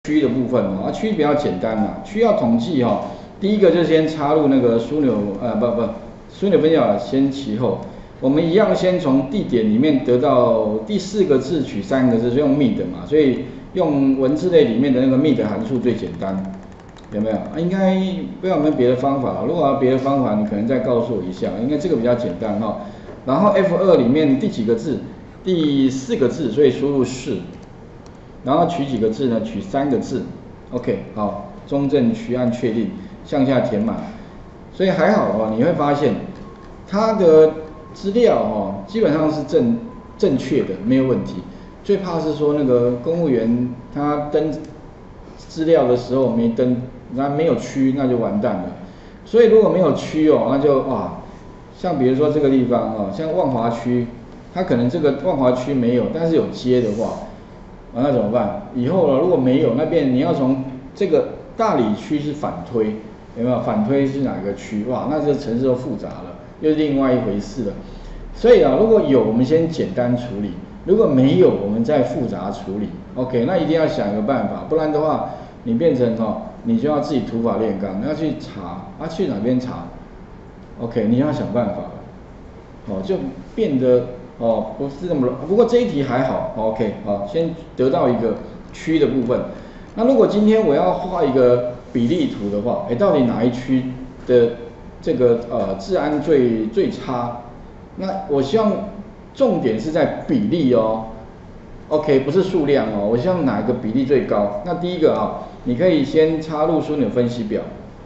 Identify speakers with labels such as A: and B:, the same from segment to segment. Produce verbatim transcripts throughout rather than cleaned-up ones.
A: 区的部分哦，啊区比较简单啦，区要统计哈、哦，第一个就先插入那个枢纽，呃不不，枢纽分析法先其后，我们一样先从地点里面得到第四个字取三个字，是用 mid 嘛，所以用文字类里面的那个 mid 函数最简单，有没有？啊、应该不知道有没有别的方法，如果有别的方法，你可能再告诉我一下，应该这个比较简单哈、哦。然后 F 二 里面第几个字？第四个字，所以输入是。然后取几个字呢？取三个字 ，OK， 好，中正区按确定，向下填满，所以还好哦，你会发现它的资料哦，基本上是正正确的，没有问题。最怕是说那个公务员他登资料的时候没登，那没有区，那就完蛋了。所以如果没有区哦，那就哇，像比如说这个地方哦，像万华区，它可能这个万华区没有，但是有街的话。啊，那怎么办？以后呢，如果没有那边，你要从这个大理区是反推，有没有？反推是哪个区？哇，那这城市就复杂了，又是另外一回事了。所以啊，如果有，我们先简单处理；如果没有，我们再复杂处理。OK， 那一定要想一个办法，不然的话，你变成哦，你就要自己土法炼钢，要去查，啊，去哪边查 ？OK， 你要想办法，哦，就变得。哦，不是那么，不过这一题还好 ，OK， 好，先得到一个区的部分。那如果今天我要画一个比例图的话，哎，到底哪一区的这个呃治安最最差？那我希望重点是在比例哦 ，OK， 不是数量哦，我希望哪一个比例最高？那第一个啊，你可以先插入枢纽分析表。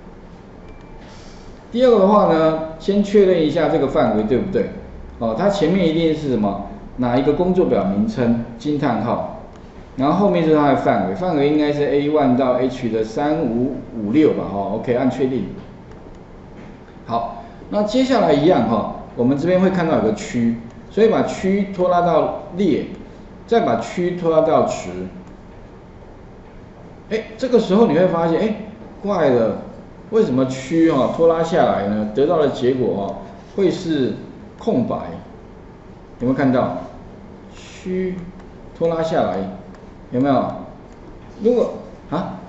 A: 第二个的话呢，先确认一下这个范围对不对？哦，它前面一定是什么？哪一个工作表名称？惊叹号，然后后面是它的范围，范围应该是 A 一 到 H 的三五五六吧，哈 ，OK， 按确定。好，那接下来一样哈，我们这边会看到有个区，所以把区拖拉到列，再把区拖拉到值。哎，这个时候你会发现，哎，怪了，为什么区哈拖拉下来呢？得到的结果哈会是空白，有没有看到？区拖拉下来，有没有？如果啊，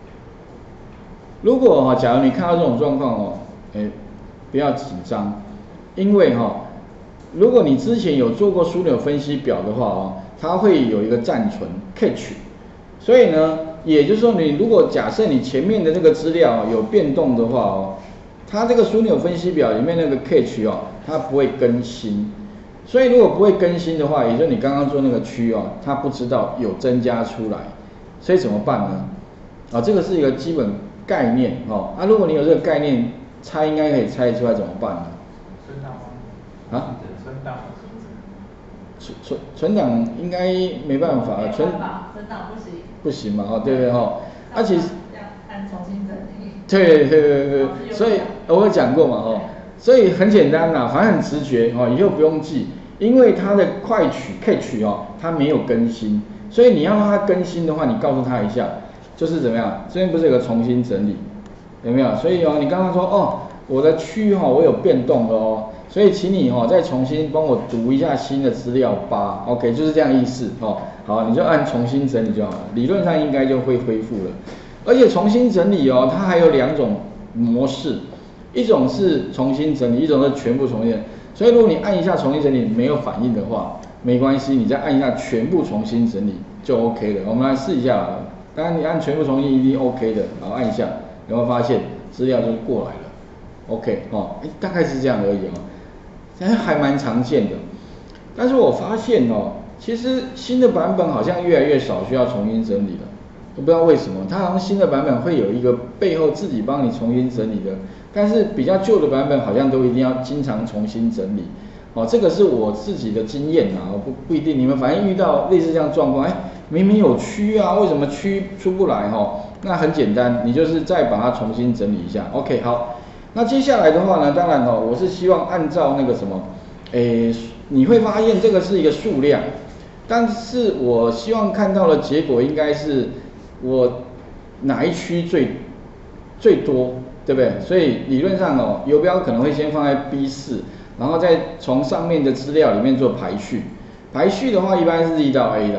A: 如果哈，假如你看到这种状况哦，哎，不要紧张，因为哈，如果你之前有做过枢纽分析表的话哦，它会有一个暂存 catch， 所以呢，也就是说你如果假设你前面的这个资料有变动的话哦，它这个枢纽分析表里面那个 catch 哦。它不会更新，所以如果不会更新的话，也就是你刚刚做那个区哦，它不知道有增加出来，所以怎么办呢？啊，这个是一个基本概念哦。啊，如果你有这个概念，猜应该可以猜出来怎么办呢？
B: 存档吗？啊？存档
A: 存存存档应该没办法，存
C: 存档不行。
A: 不行嘛，哦，对不对哈？而且
C: 要按重新整理。
A: 对对对对对，所以我有讲过嘛，哦。所以很简单啦，反正很直觉哦，以后不用记，因为它的快取 catch 哦，它没有更新，所以你要让它更新的话，你告诉他一下，就是怎么样？这边不是有个重新整理，有没有？所以哦，你刚刚说哦，我的区哈、哦、我有变动了哦，所以请你哈、哦、再重新帮我读一下新的资料吧 ，OK， 就是这样意思哦。好，你就按重新整理就好了，理论上应该就会恢复了。而且重新整理哦，它还有两种模式。一种是重新整理，一种是全部重新整理。所以如果你按一下重新整理没有反应的话，没关系，你再按一下全部重新整理就 OK 了。我们来试一下，当然你按全部重新一定 OK 的，然后按一下，你会发现资料就过来了 ，OK 哦，大概是这样而已哦，但是还蛮常见的。但是我发现哦，其实新的版本好像越来越少需要重新整理了。我不知道为什么，它好像新的版本会有一个背后自己帮你重新整理的，但是比较旧的版本好像都一定要经常重新整理。哦，这个是我自己的经验啊，不不一定，你们反正遇到类似这样状况，哎，明明有区啊，为什么区出不来哈、哦？那很简单，你就是再把它重新整理一下。OK， 好，那接下来的话呢，当然哦，我是希望按照那个什么，诶，你会发现这个是一个数量，但是我希望看到的结果应该是。我哪一区最最多，对不对？所以理论上哦，游标可能会先放在 B 四，然后再从上面的资料里面做排序。排序的话，一般是 Z 到 A 啦，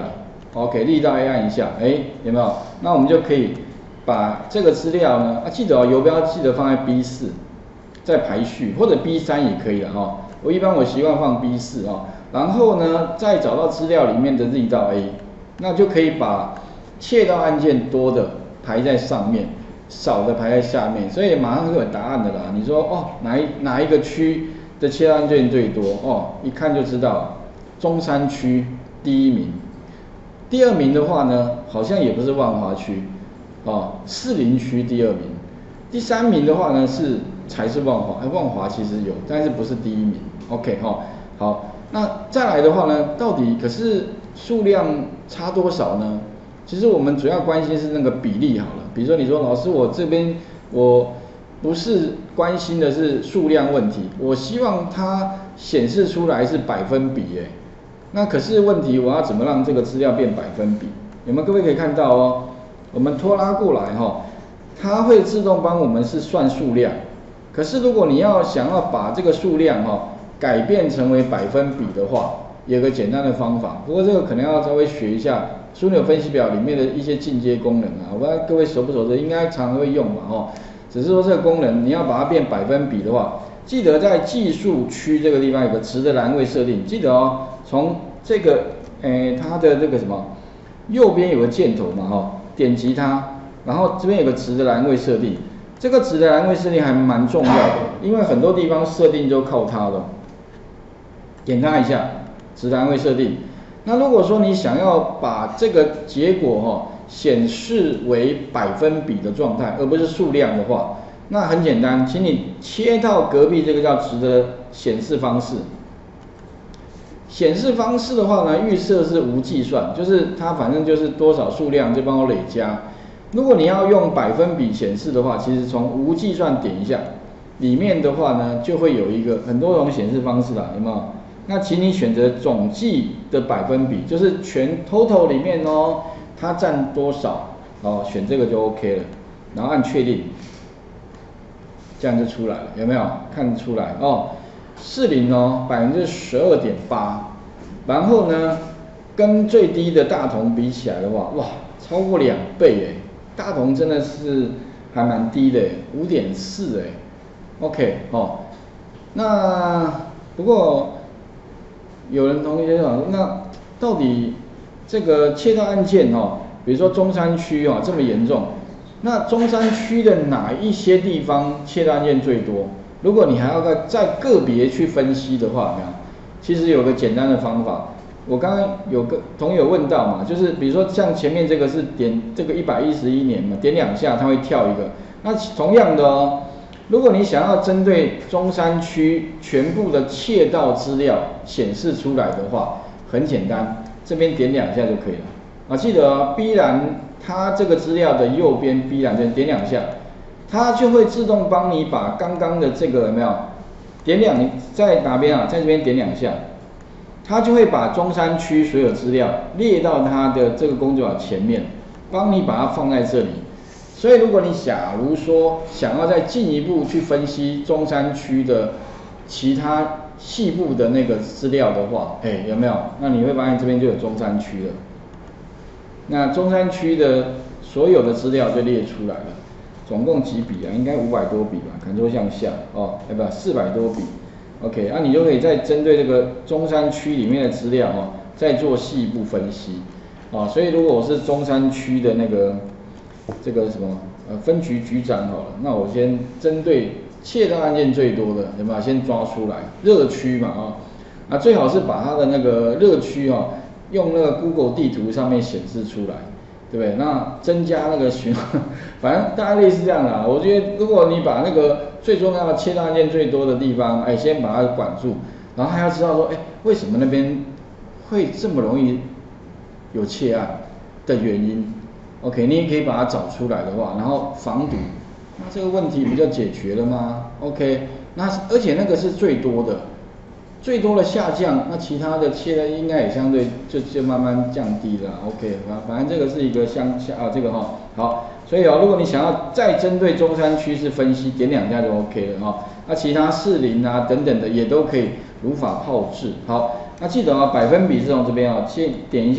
A: OK， 力道 A 按一下，哎，有没有？那我们就可以把这个资料呢，啊，记得哦，游标记得放在 B 四，再排序，或者 B 三也可以了哦。我一般我习惯放 B 四哦，然后呢，再找到资料里面的力道 A， 那就可以把窃盗案件多的排在上面，少的排在下面，所以马上就有答案的啦。你说哦，哪一哪一个区的窃盗案件最多？哦，一看就知道，中山区第一名。第二名的话呢，好像也不是万华区，哦，士林区第二名。第三名的话呢是才是万华，哎，万华其实有，但是不是第一名。OK 哈、哦，好，那再来的话呢，到底可是数量差多少呢？其实我们主要关心是那个比例好了。比如说你说老师，我这边我不是关心的是数量问题，我希望它显示出来是百分比哎。那可是问题，我要怎么让这个资料变百分比？有没有各位可以看到哦？我们拖拉过来哈、哦，它会自动帮我们是算数量。可是如果你要想要把这个数量哈、哦、改变成为百分比的话，有个简单的方法。不过这个可能要稍微学一下枢纽分析表里面的一些进阶功能啊。我不知道各位熟不熟，这应该常常会用嘛哦。只是说这个功能你要把它变百分比的话，记得在计数区这个地方有个值的栏位设定，记得哦。从这个，诶，它的这个什么，右边有个箭头嘛，哈，点击它，然后这边有个值的栏位设定，这个值的栏位设定还蛮重要的，因为很多地方设定就靠它了。点它一下，值栏位设定。那如果说你想要把这个结果哈、哦、显示为百分比的状态，而不是数量的话，那很简单，请你切到隔壁这个叫值的显示方式。显示方式的话呢，预设是无计算，就是它反正就是多少数量就帮我累加。如果你要用百分比显示的话，其实从无计算点一下，里面的话呢就会有一个很多种显示方式啦，有没有？那请你选择总计的百分比，就是全 total 里面哦，它占多少哦，选这个就 OK 了，然后按确定，这样就出来了，有没有？看出来哦。士林哦，百分之十二点八，然后呢，跟最低的大同比起来的话，哇，超过两倍哎，大同真的是还蛮低的，五点四哎 ，OK 哦，那不过有人同学讲，那到底这个窃盗案件哦，比如说中山区哦这么严重，那中山区的哪一些地方窃盗案件最多？如果你还要再再个别去分析的话，有没有？其实有个简单的方法，我刚刚有个同学问到嘛，就是比如说像前面这个是点这个一百一十一年嘛，点两下它会跳一个。那同样的哦，如果你想要针对中山区全部的窃盗资料显示出来的话，很简单，这边点两下就可以了。啊，记得哦 ，B 栏它这个资料的右边 B 栏这点两下。它就会自动帮你把刚刚的这个有没有点两，你在哪边啊？在这边点两下，它就会把中山区所有资料列到它的这个工作表前面，帮你把它放在这里。所以如果你假如说想要再进一步去分析中山区的其他细部的那个资料的话，哎，有没有？那你会发现这边就有中山区了。那中山区的所有的资料就列出来了。总共几笔啊？应该五百多笔吧，看多向下哦，哎不，四百多笔。OK， 那、啊、你就可以再针对这个中山区里面的资料哦，再做细部分析啊。所以如果我是中山区的那个这个什么呃分局局长好了，那我先针对窃盗案件最多的，有没有先抓出来热区嘛啊？啊最好是把它的那个热区哦，用那个 Google 地图上面显示出来。对不对？那增加那个循环，反正大概类似这样啦。我觉得如果你把那个最重要的窃盗案件最多的地方，哎，先把它管住，然后还要知道说，哎，为什么那边会这么容易有窃案的原因 ？OK， 你也可以把它找出来的话，然后防堵，那这个问题不就解决了吗 ？OK， 那而且那个是最多的。最多的下降，那其他的切的应该也相对就就慢慢降低了。OK， 反反正这个是一个相下啊，这个哈、哦、好，所以哦，如果你想要再针对中山区是分析，点两下就 OK 了哈、哦。那其他士林啊等等的也都可以如法炮制。好，那记得啊、哦，百分比是从这边啊、哦，先点一下，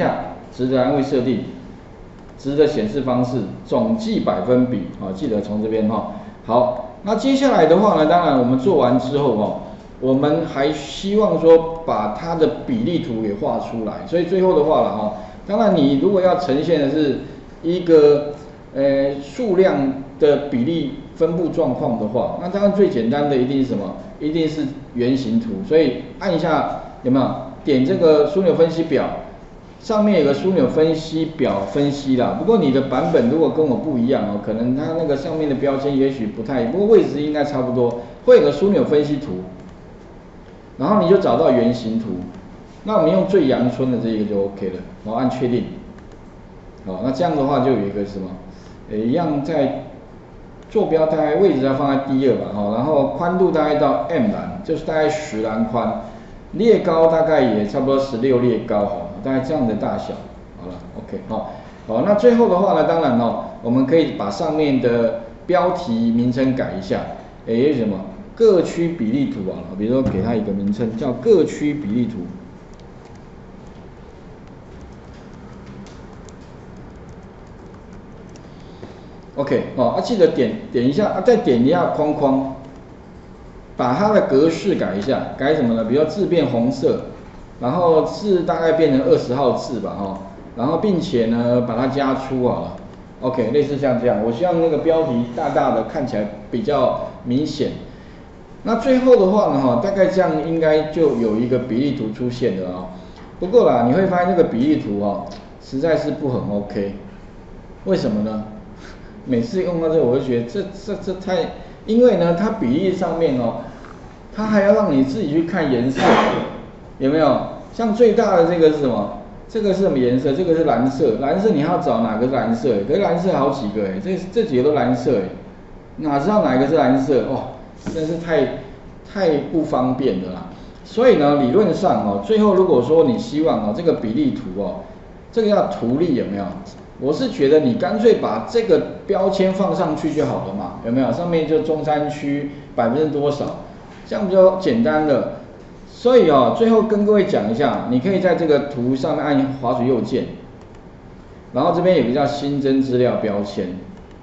A: 值的栏位设定，值的显示方式，总计百分比啊，记得从这边哈。好，那接下来的话呢，当然我们做完之后哦，我们还希望说把它的比例图给画出来，所以最后的话了哈，当然你如果要呈现的是一个呃数量的比例分布状况的话，那当然最简单的一定是什么？一定是圆形图，所以按一下有没有？点这个枢纽分析表，上面有个枢纽分析表分析啦。不过你的版本如果跟我不一样哦，可能它那个上面的标签也许不太，不过位置应该差不多，会有个枢纽分析图，然后你就找到圆形图，那我们用最阳春的这一个就 OK 了，然后按确定。好，那这样的话就有一个什么，呃，一样在坐标大概位置要放在第二吧，哈，然后宽度大概到 M 栏，就是大概十栏宽，列高大概也差不多十六列高，哈，大概这样的大小，好了 ，OK， 好，好，那最后的话呢，当然哦，我们可以把上面的标题名称改一下，诶，什么各区比例图啊，比如说给它一个名称叫各区比例图。OK， 哦，啊，记得点点一下，啊，再点一下框框，把它的格式改一下，改什么呢？比如说字变红色，然后字大概变成二十号字吧，哦，然后并且呢把它加粗好了 ，OK， 类似像这样，我希望那个标题大大的看起来比较明显。那最后的话呢，哈，大概这样应该就有一个比例图出现了啊。不过啦，你会发现这个比例图哦，实在是不很 OK， 为什么呢？每次用到这个，我就觉得这这这太，因为呢，它比例上面哦，它还要让你自己去看颜色，有没有？像最大的这个是什么？这个是什么颜色？这个是蓝色，蓝色你要找哪个是蓝色？可是蓝色好几个哎，这这几个都蓝色哎，哪知道哪一个是蓝色？哦，真是太太不方便了啦。所以呢，理论上哦，最后如果说你希望哦，这个比例图哦，这个要图例有没有？我是觉得你干脆把这个标签放上去就好了嘛，有没有？上面就中山区百分之多少，这样比较简单的。所以哦，最后跟各位讲一下，你可以在这个图上面按滑鼠右键，然后这边有个叫新增资料标签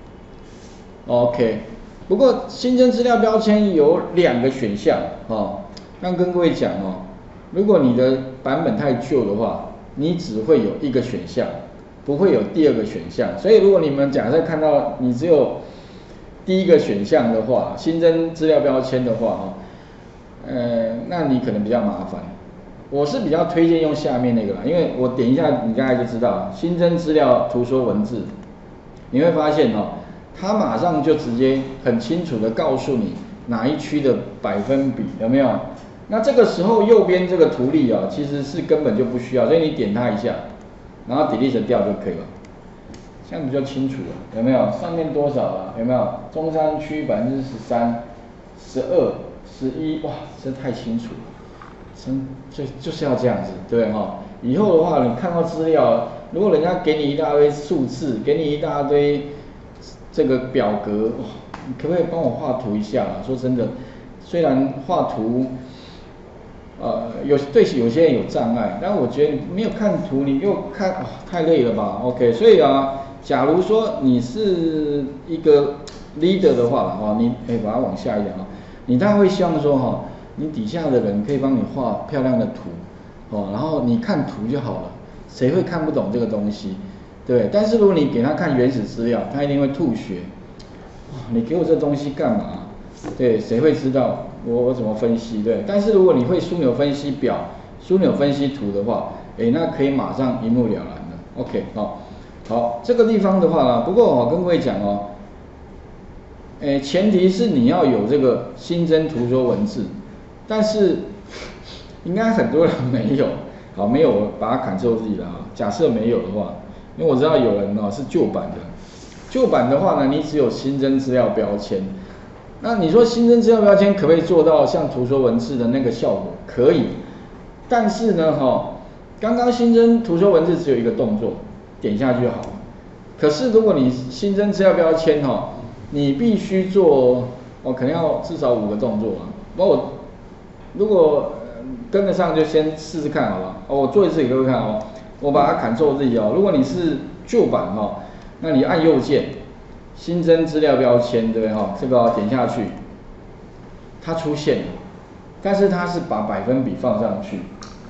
A: ，OK。不过新增资料标签有两个选项哦，刚跟各位讲哦，如果你的版本太旧的话，你只会有一个选项。不会有第二个选项，所以如果你们假设看到你只有第一个选项的话，新增资料标签的话，哈，呃，那你可能比较麻烦。我是比较推荐用下面那个啦，因为我点一下，你大概就知道新增资料图说文字，你会发现哦，它马上就直接很清楚的告诉你哪一区的百分比有没有？那这个时候右边这个图例啊，其实是根本就不需要，所以你点它一下。然后 delete 掉就可以了，这样比较清楚了，有没有？上面多少了？有没有？中山区百分之十三、十二、十一，哇，这太清楚了，真就就是要这样子，对不对哈？以后的话，你看到资料，如果人家给你一大堆数字，给你一大堆这个表格，哇，你可不可以帮我画图一下啊？说真的，虽然画图。呃，有对有些人有障碍，但我觉得没有看图，你又看，哦，太累了吧 ？OK， 所以啊，假如说你是一个 leader 的话了哈，你哎把它往下一点啊，你当然会希望说哈，你底下的人可以帮你画漂亮的图，哦，然后你看图就好了，谁会看不懂这个东西，对？但是如果你给他看原始资料，他一定会吐血，哇，你给我这东西干嘛？对，谁会知道我我怎么分析？对，但是如果你会枢纽分析表、枢纽分析图的话，哎，那可以马上一目了然了。OK， 好，好，这个地方的话呢，不过我跟各位讲哦，哎，前提是你要有这个新增图说文字，但是应该很多人没有，好，没有我把它Ctrl Z了啊。假设没有的话，因为我知道有人哦是旧版的，旧版的话呢，你只有新增资料标签。那你说新增资料标签可不可以做到像图说文字的那个效果？可以，但是呢，哈、哦，刚刚新增图说文字只有一个动作，点下去就好了。可是如果你新增资料标签，哈、哦，你必须做，哦，可能要至少五个动作啊。那我如果跟得上，就先试试看好了。哦，我做一次给各位看哦。 我把它 Ctrl Z 哦，如果你是旧版哦，那你按右键，新增资料标签，对不对哈？这个、哦、点下去，它出现了，但是它是把百分比放上去，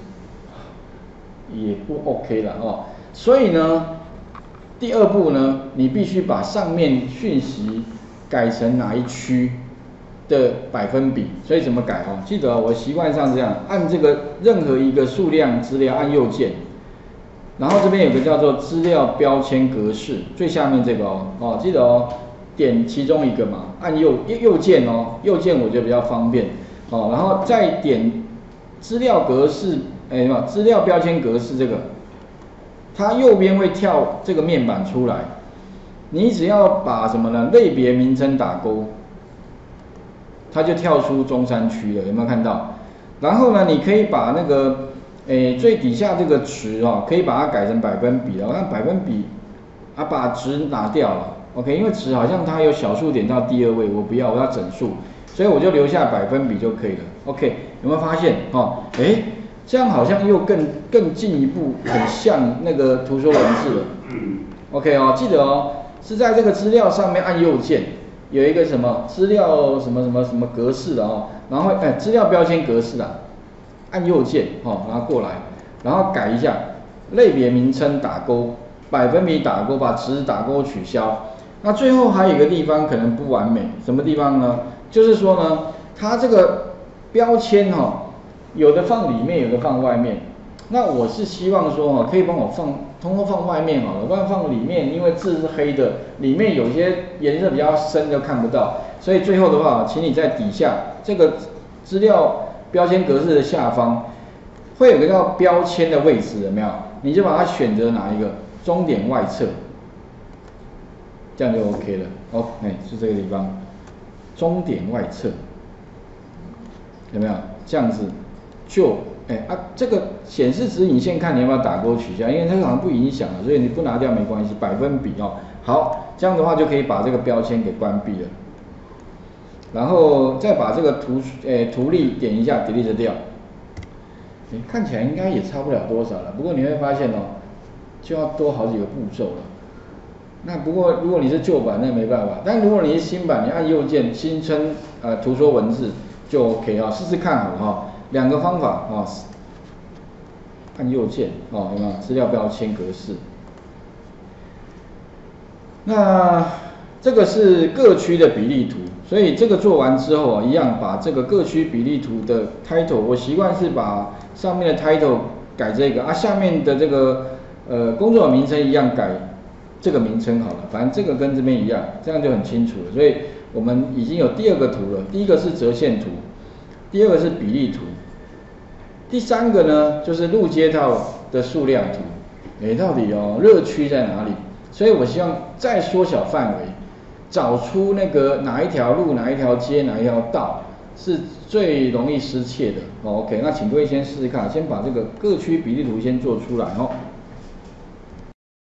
A: 也不 OK 了哦。所以呢，第二步呢，你必须把上面讯息改成哪一区的百分比。所以怎么改哦？记得、哦、我习惯上这样，按这个任何一个数量资料按右键。然后这边有个叫做资料标签格式，最下面这个哦，哦记得哦，点其中一个嘛，按右右键哦，右键我觉得比较方便哦，然后再点资料格式，哎嘛，资料标签格式这个，它右边会跳这个面板出来，你只要把什么呢？类别名称打勾，它就跳出中山区了，有没有看到？然后呢，你可以把那个诶，最底下这个值哦，可以把它改成百分比了。我看百分比，啊，把值拿掉了 ，OK， 因为值好像它有小数点到第二位，我不要，我要整数，所以我就留下百分比就可以了 ，OK， 有没有发现哦？诶，这样好像又更更进一步，很像那个图说文字了 ，OK 哦，记得哦，是在这个资料上面按右键，有一个什么资料什么什么什么格式的哦，然后哎，资料标签格式啊。按右键哦，然后过来，然后改一下类别名称打勾，百分比打勾，把值打勾取消。那最后还有一个地方可能不完美，什么地方呢？就是说呢，它这个标签哈、哦，有的放里面，有的放外面。那我是希望说哈、哦，可以帮我放，通通放外面好了，不然放里面，因为字是黑的，里面有些颜色比较深就看不到。所以最后的话，请你在底下这个资料。标签格式的下方会有个叫标签的位置，有没有？你就把它选择哪一个？终点外侧，这样就 OK 了。哦，哎，是这个地方，终点外侧，有没有？这样子就哎啊，这个显示指引线看你要不要打勾取消，因为它好像不影响了，所以你不拿掉没关系。百分比哦，好，这样的话就可以把这个标签给关闭了。然后再把这个图诶图例点一下 ，delete 掉。诶，看起来应该也差不了多少了。不过你会发现哦，就要多好几个步骤了。那不过如果你是旧版，那没办法。但如果你是新版，你按右键新增呃图说文字就 OK 啊、哦，试试看好了哈、哦。两个方法啊、哦，按右键哦，有没有资料标签格式？那这个是各区的比例图。所以这个做完之后啊，一样把这个各区比例图的 title， 我习惯是把上面的 title 改这个啊，下面的这个呃工作名称一样改这个名称好了，反正这个跟这边一样，这样就很清楚了。所以我们已经有第二个图了，第一个是折线图，第二个是比例图，第三个呢就是路街道的数量图。哎，到底哦热区在哪里？所以我希望再缩小范围。找出那个哪一条路、哪一条街、哪一条道是最容易失窃的。哦 OK， 那请各位先试试看，先把这个各区比例图先做出来哦。